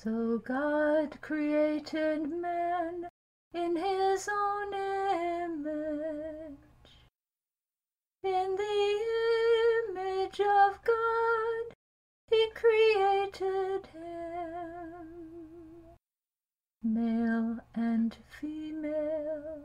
So God created man in his own image. In the image of God he created him. Male and female